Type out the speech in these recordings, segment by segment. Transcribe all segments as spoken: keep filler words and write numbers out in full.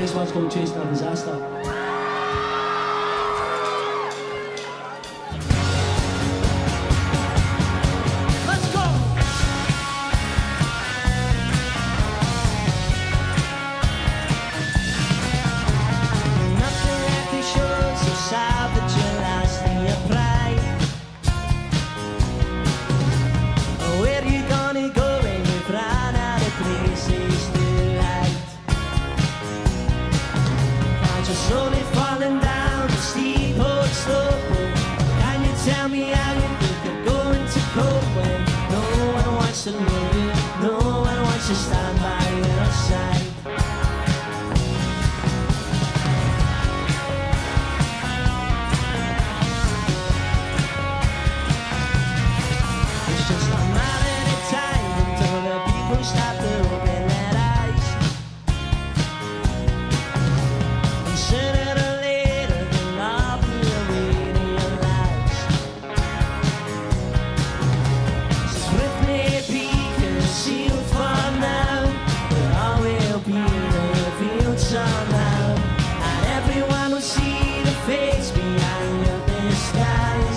This one's called Chasing a Disaster. Slowly falling down the steep old slope. Can you tell me how you think you're going to cope when no one wants to know you, no one wants to stand by your side? It's just a matter of time until the people start to open their eyes. And sooner or later they'll all be away to your lives. So swiftly peak and sealed for now, but all will be revealed somehow. And everyone will see the face behind your disguise.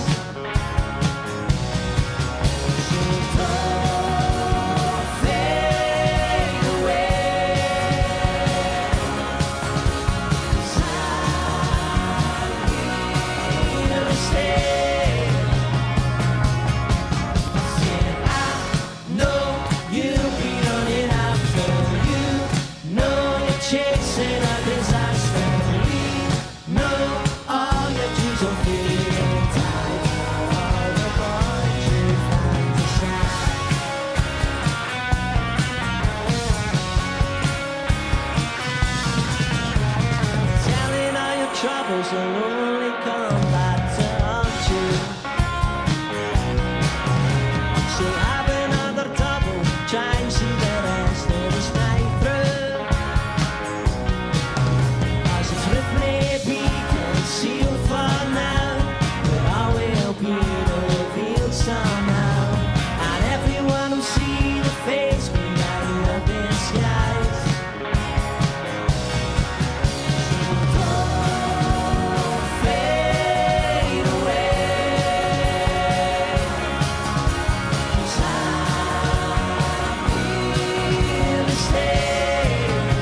So don't fade away, 'cause I'm here to stay. Said I know you'll be running after, you know you're chasing a disaster. We know all your dreams will feel tied, all the boys you fantasize. Telling all your troubles will only come back to haunt you. So have another double, try and see the rest of this night through. As it's swiftly peak and sealed for now, but all will be revealed somehow. And everyone will see the face behind your disguise. So don't fade away, 'cause I'm here to stay.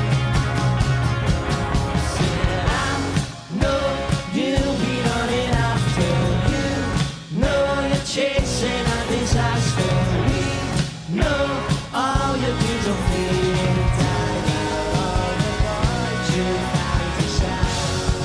Said I know you'll be running after, you know you're chasing a disaster. We know all your dreams will feel tied, all the boys you fantasize.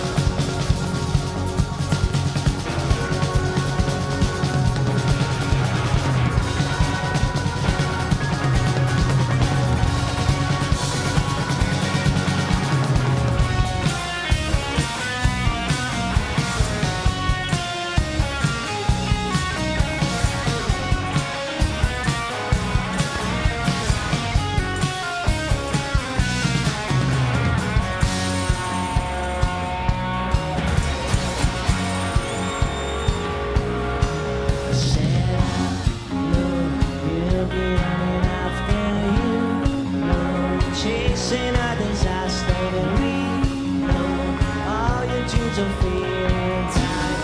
Said I know you'll be running after, you know you're chasing a disaster. And we know all your dreams are feeling tied.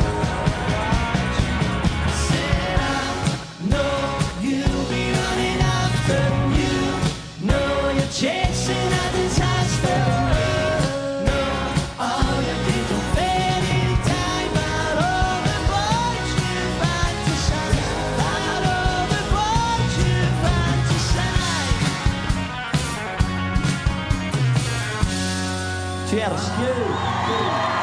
Said I know you'll be running after, you know you're chasing a disaster. We know all your dreams are fading time. But all the boys you fantasize, but all the boys you fantasize. Cheers.